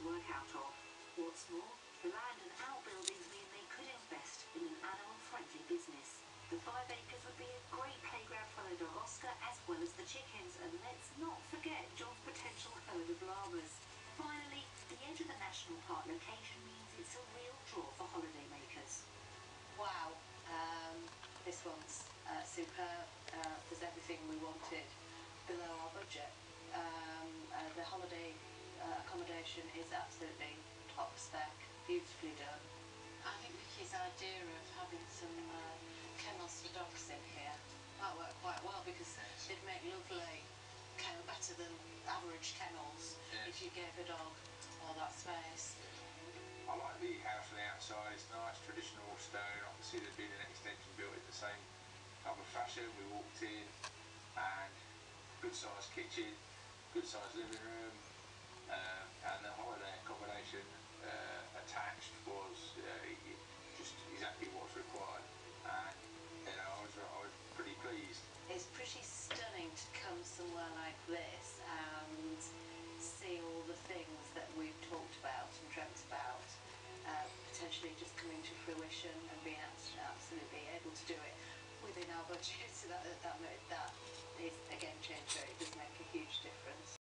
work out of. What's more, the land and outbuildings mean they could invest in an animal-friendly business. The 5 acres would be a great playground for the dog Oscar as well as the chickens, and let's not forget John's potential herd of llamas. Finally, the edge of the national park location means it's a real draw for holidaymakers. Wow, this one's superb. There's everything we wanted below our budget. The holiday accommodation is absolutely top spec, beautifully done. I think Vicky's idea of having some kennels for dogs in here might work quite well, because it'd make lovely better than average kennels if you gave a dog all that space. I like the house on the outside. It's nice, traditional stone. I can see there's been an extension built in the same type of fashion. We walked in, and good sized kitchen, good sized living room, and the holiday accommodation attached was just exactly what's required. And I was pretty pleased. It's pretty stunning to come somewhere like this and see all the things that we've talked about and dreamt about potentially just coming to fruition, and being absolutely able to do it within our budget. So that is a game changer. It does make a huge difference.